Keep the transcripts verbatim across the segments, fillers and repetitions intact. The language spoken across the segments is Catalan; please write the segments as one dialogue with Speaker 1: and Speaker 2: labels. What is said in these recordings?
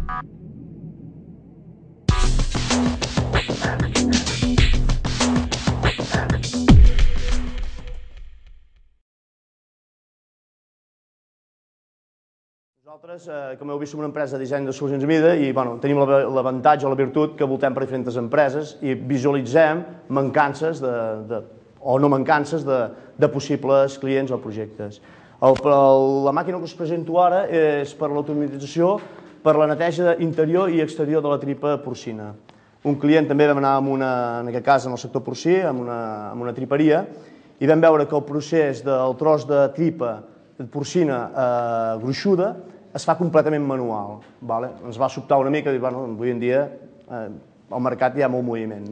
Speaker 1: Nosaltres, com heu vist, som una empresa de disseny de solucions a mida i tenim l'avantatge o la virtut que voltem per diferents empreses i visualitzem mancances o no mancances de possibles clients o projectes. La màquina que us presento ara és per l'automatització, per la neteja interior i exterior de la tripa porcina. Un client també vam anar, en aquest cas, en el sector porcí, amb una triperia, i vam veure que el procés del tros de tripa porcina gruixuda es fa completament manual. Ens va sobtar una mica, avui en dia al mercat hi ha molt moviment.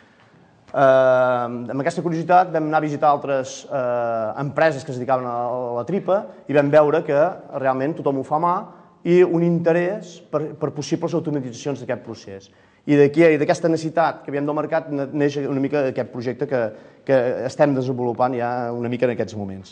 Speaker 1: Amb aquesta curiositat vam anar a visitar altres empreses que es dedicaven a la tripa i vam veure que realment tothom ho fa a mà i un interès per possibles automatitzacions d'aquest procés. I d'aquesta necessitat que veiem del mercat neix una mica aquest projecte que estem desenvolupant ja una mica en aquests moments.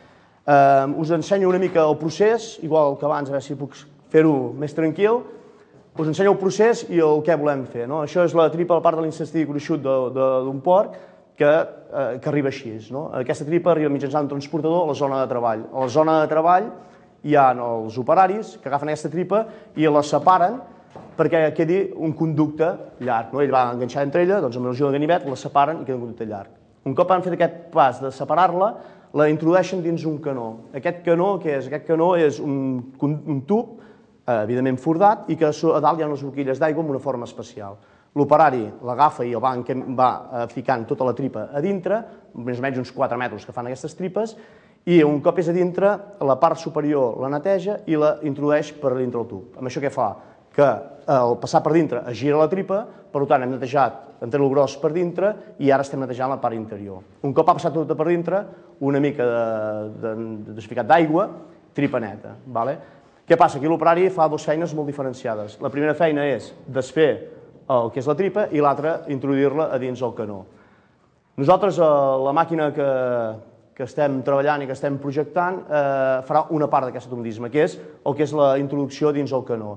Speaker 1: Us ensenyo una mica el procés, igual que abans, a veure si puc fer-ho més tranquil. Us ensenyo el procés i el que volem fer. Això és la tripa, la part de l'intestí gruixut d'un porc que arriba així. Aquesta tripa arriba mitjançant un transportador a la zona de treball. A la zona de treball hi ha els operaris que agafen aquesta tripa i la separen perquè quedi un conducte llarg. Ell va enganxar entre ella, doncs amb l'ajuda de ganivet la separen i queda un conducte llarg. Un cop han fet aquest pas de separar-la, la introdueixen dins un canó. Aquest canó, què és? Aquest canó és un tub, evidentment fordat, i que a dalt hi ha unes boquilles d'aigua amb una forma especial. L'operari l'agafa i el va ficant tota la tripa a dintre, més o menys uns quatre metres que fan aquestes tripes, i un cop és a dintre, la part superior la neteja i la introdueix per dintre el tub. Amb això què fa? Que al passar per dintre es gira la tripa, per tant hem netejat en el gros per dintre i ara estem netejant la part interior. Un cop ha passat tot per dintre, una mica de desinfectat d'aigua, tripa neta. Què passa? Aquí l'operari fa dues feines molt diferenciades. La primera feina és desfer el que és la tripa i l'altra introduir-la a dins el canó. Nosaltres, la màquina que estem treballant i que estem projectant farà una part d'aquest automatisme, que és el que és la introducció dins el canó.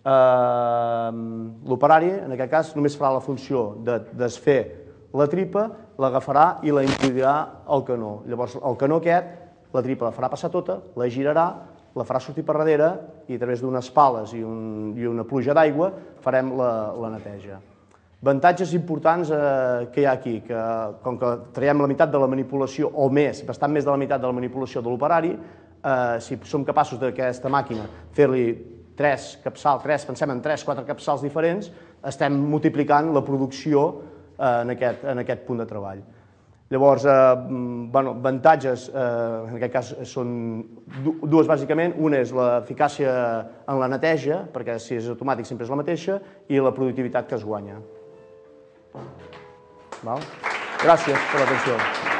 Speaker 1: L'operari, en aquest cas, només farà la funció de desfer la tripa, l'agafarà i la introduirà al canó. Llavors, el canó aquest, la tripa la farà passar tota, la girarà, la farà sortir per darrere i a través d'unes pales i una pluja d'aigua farem la neteja. Avantatges importants que hi ha aquí, que com que traiem la meitat de la manipulació, o més, bastant més de la meitat de la manipulació de l'operari, si som capaços d'aquesta màquina fer-li tres capçals, tres, pensem en tres, quatre capçals diferents, estem multiplicant la producció en aquest punt de treball. Llavors, avantatges, en aquest cas, són dues bàsicament. Una és l'eficàcia en la neteja, perquè si és automàtic sempre és la mateixa, i la productivitat que es guanya. Gràcies per l'atenció.